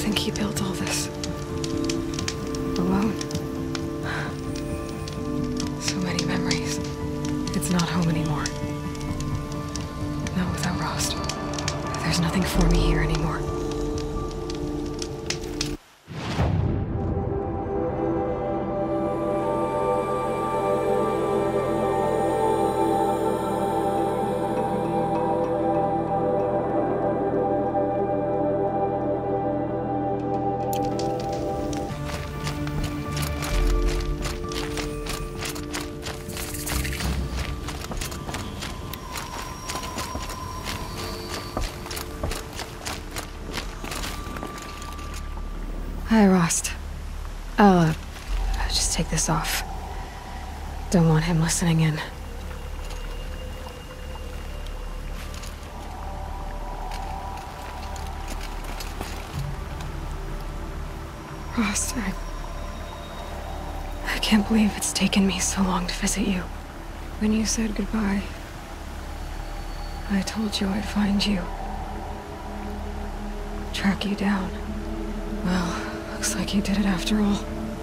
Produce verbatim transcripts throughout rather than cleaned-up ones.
think he built all this alone. So many memories. It's not home anymore. Not without Rost. There's nothing for me here anymore. Hi, Rost. I'll, uh, just take this off. Don't want him listening in. Rost, I... I can't believe it's taken me so long to visit you. When you said goodbye, I told you I'd find you. Track you down. Well... looks like you did it after all.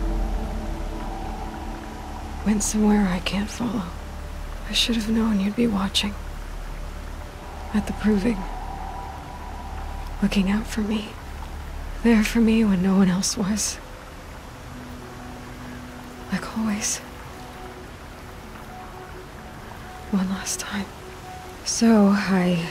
Went somewhere I can't follow. I should have known you'd be watching. At the Proving. Looking out for me. There for me when no one else was. Like always. One last time. So, I...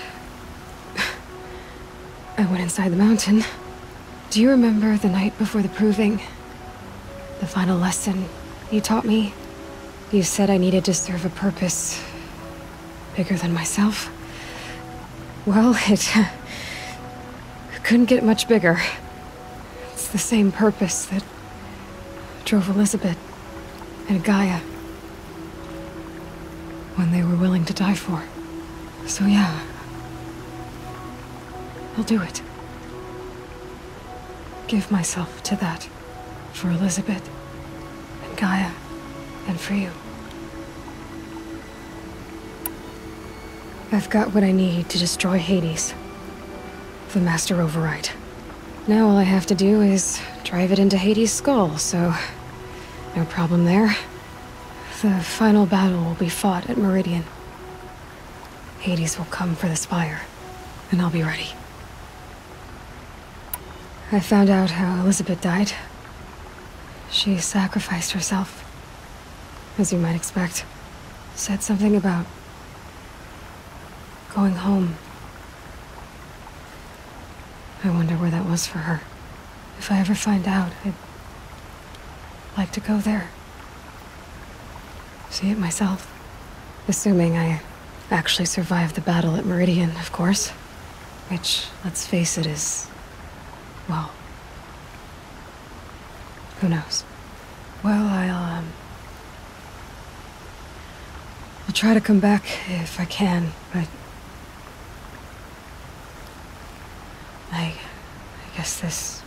I went inside the mountain. Do you remember the night before the Proving? The final lesson you taught me? You said I needed to serve a purpose bigger than myself. Well, it couldn't get much bigger. It's the same purpose that drove Elizabeth and Gaia when they were willing to die for. So yeah, I'll do it. Give myself to that. For Elizabeth, and Gaia, and for you. I've got what I need to destroy Hades. The Master Override. Now all I have to do is drive it into Hades' skull, so... no problem there. The final battle will be fought at Meridian. Hades will come for the Spire, and I'll be ready. I found out how Elizabeth died. She sacrificed herself, as you might expect. Said something about going home. I wonder where that was for her. If I ever find out, I'd like to go there. See it myself. Assuming I actually survived the battle at Meridian, of course. Which, let's face it, is... well... who knows? Well, I'll, um... I'll try to come back if I can, but... I... I guess this...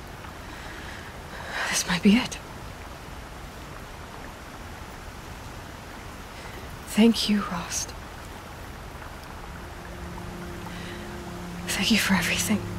this might be it. Thank you, Rost. Thank you for everything.